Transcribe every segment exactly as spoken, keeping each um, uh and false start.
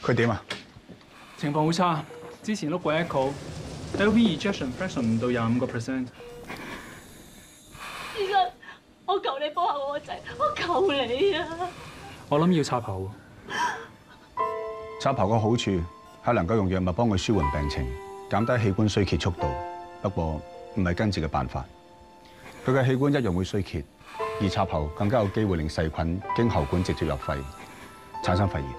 佢點啊？ 情況好差，之前碌過 echo，L V ejection fraction 唔到廿五個 percent。 醫生，我求你幫下我個仔，我求你啊！ 我諗要插喉。 插喉個好處係能夠用藥物幫佢舒緩病情，減低器官衰竭速度。不過唔係根治嘅辦法，佢嘅器官一樣會衰竭，而插喉更加有機會令細菌經喉管直接入肺，產生肺炎。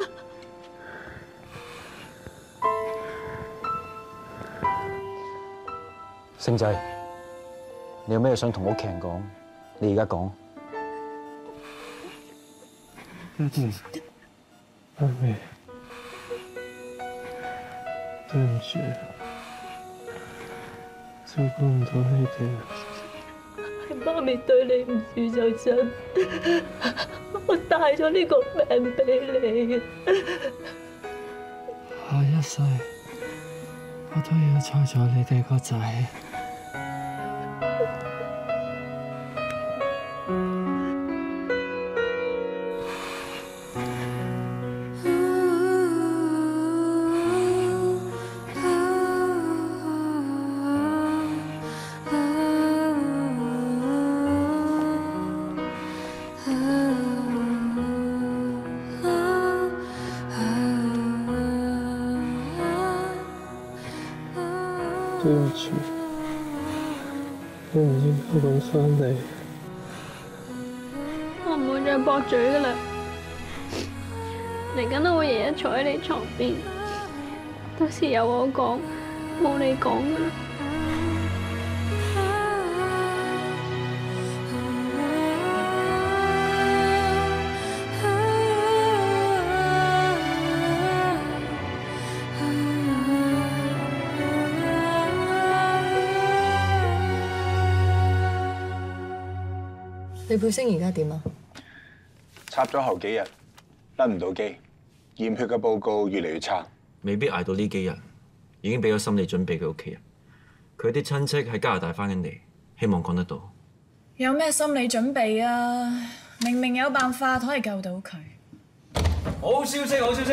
星仔，你有咩想同屋企人講？你而家講。 爹哋，媽咪，對唔住，照顧唔到你哋。 係媽咪對你唔住就真，我帶咗呢個病俾你。 下一世我都要湊咗你哋個仔。對唔住，我唔應該揾翻你。 我唔會再駁嘴噶啦，嚟緊我會日日坐喺你床邊，到時有我講，冇你講噶啦。 李佩星而家點啊？ 插咗後幾日，甩唔到機，驗血嘅報告越嚟越差。 未必捱到呢幾日，已經俾咗心理準備佢屋企人。佢啲親戚喺加拿大翻緊嚟，希望講得到。 有咩心理準備啊？明明有辦法可以救到佢。 好消息，好消息！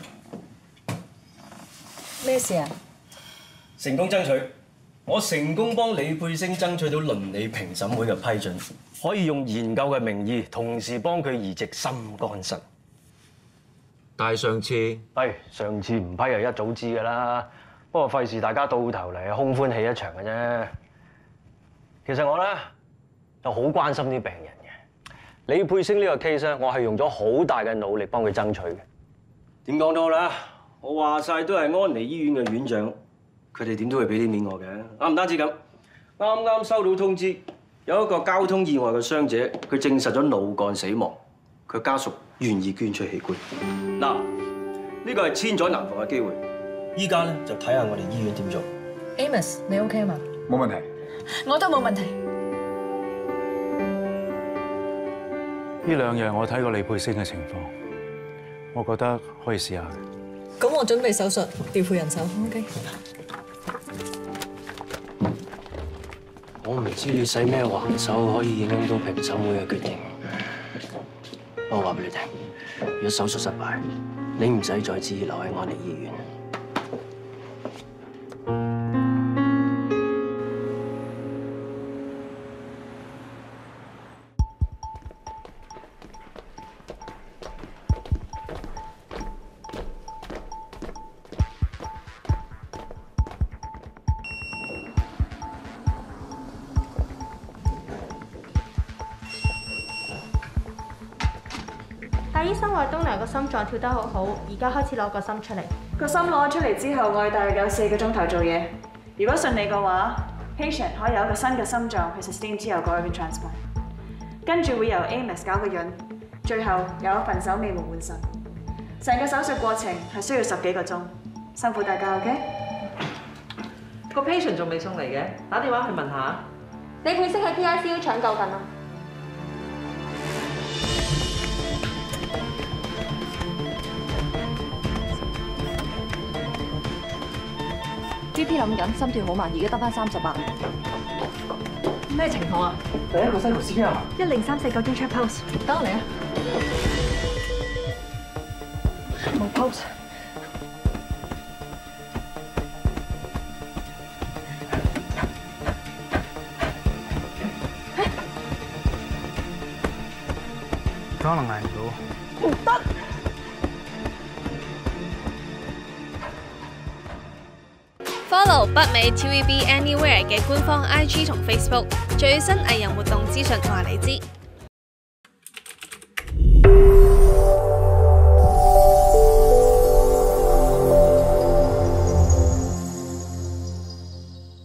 咩事啊？ 成功爭取，我成功幫李佩星爭取到倫理評審會嘅批准，可以用研究嘅名義，同時幫佢移植心肝腎。 但係上次係上次唔批係一早知㗎啦，不過費事大家到頭嚟空歡喜一場嘅啫。其實我咧就好關心啲病人嘅。李佩星呢個 case 咧，我係用咗好大嘅努力幫佢爭取嘅。點講都好啦，我話晒都係安妮醫院嘅院長，佢哋點都會俾啲面我嘅。啊，唔單止咁，啱啱收到通知，有一個交通意外嘅傷者，佢證實咗腦幹死亡，佢家屬願意捐出器官。嗱，呢個係千載難逢嘅機會，依家咧就睇下我哋醫院點做。 Amos，你 OK 嘛？ 冇問題， 我都冇問題。 呢兩日我睇過李佩星嘅情況，我覺得可以試下。 咁我準備手術，調配人手 ，OK？ 我唔知你使咩橫手可以影響到評審會嘅決定。我話俾你聽，如果手術失敗，你唔使再自留喺安寧醫院。 大醫生話東娘個心臟跳得好好，而家開始攞個心出嚟。 個心攞出嚟之後，我哋大約有四個鐘頭做嘢。如果順利嘅話 ，patient 可以有一個新嘅心臟去 sustain 之後個 organ transplant。跟住會由 Amos 搞個潤，最後有一份手尾無換腎。成個手術過程係需要十幾個鐘，辛苦大家 OK？ 個 patient 仲未送嚟嘅，打電話去問下。 李佩星喺 P I C U 搶救緊啊！ G P 諗緊，心跳好慢，而家得翻三十八。咩情況啊？ 第一個西服 C P R。 一零三四九經 check pulse。 等我嚟啊！冇 pulse。 可能捱唔到。 唔得！ Follow 北美 T V B Anywhere 嘅官方 I G 同 Facebook， 最新藝人活動資訊話你知。